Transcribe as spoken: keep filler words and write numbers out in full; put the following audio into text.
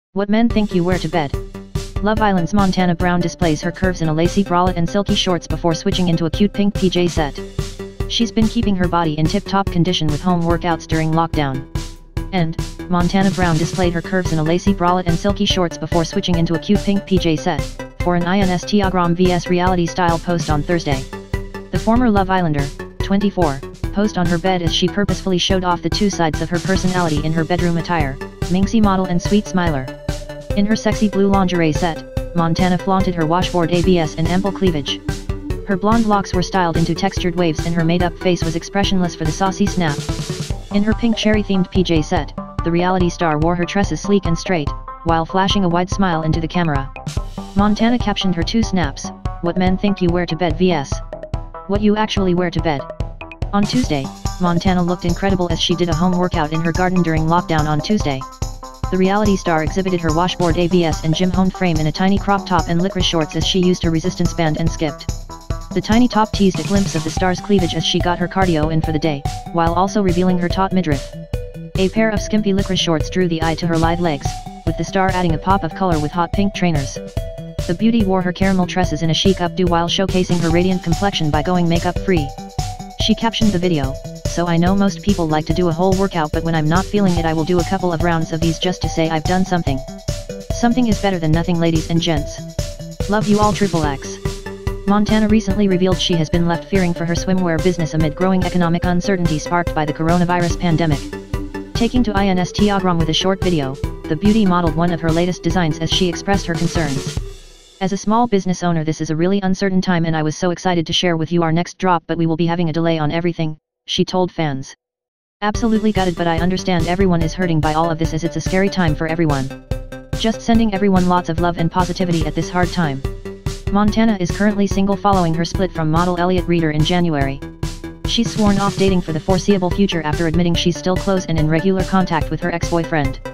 What men think you wear to bed. Love Island's Montana Brown displays her curves in a lacy bralette and silky shorts before switching into a cute pink P J set. She's been keeping her body in tip-top condition with home workouts during lockdown. And, Montana Brown displayed her curves in a lacy bralette and silky shorts before switching into a cute pink P J set, for an Instagram vs reality-style post on Thursday. The former Love Islander, twenty-four, posed on her bed as she purposefully showed off the two sides of her personality in her bedroom attire, minxie model and sweet smiler. In her sexy blue lingerie set, Montana flaunted her washboard A B S and ample cleavage. Her blonde locks were styled into textured waves and her made-up face was expressionless for the saucy snap. In her pink cherry-themed P J set, the reality star wore her tresses sleek and straight, while flashing a wide smile into the camera. Montana captioned her two snaps, "What men think you wear to bed vs what you actually wear to bed." On Tuesday, Montana looked incredible as she did a home workout in her garden during lockdown on Tuesday. The reality star exhibited her washboard A B S and gym-honed frame in a tiny crop top and licorice shorts as she used her resistance band and skipped. The tiny top teased a glimpse of the star's cleavage as she got her cardio in for the day, while also revealing her taut midriff. A pair of skimpy licorice shorts drew the eye to her lithe legs, with the star adding a pop of color with hot pink trainers. The beauty wore her caramel tresses in a chic updo while showcasing her radiant complexion by going makeup-free. She captioned the video, "So I know most people like to do a whole workout, but when I'm not feeling it I will do a couple of rounds of these just to say I've done something. Something is better than nothing, ladies and gents. Love you all, Triple X." Montana recently revealed she has been left fearing for her swimwear business amid growing economic uncertainty sparked by the coronavirus pandemic. Taking to Instagram with a short video, the beauty modeled one of her latest designs as she expressed her concerns. "As a small business owner, this is a really uncertain time and I was so excited to share with you our next drop, but we will be having a delay on everything," she told fans. "Absolutely gutted, but I understand everyone is hurting by all of this as it's a scary time for everyone. Just sending everyone lots of love and positivity at this hard time." Montana is currently single following her split from model Elliot Reeder in January. She's sworn off dating for the foreseeable future after admitting she's still close and in regular contact with her ex-boyfriend.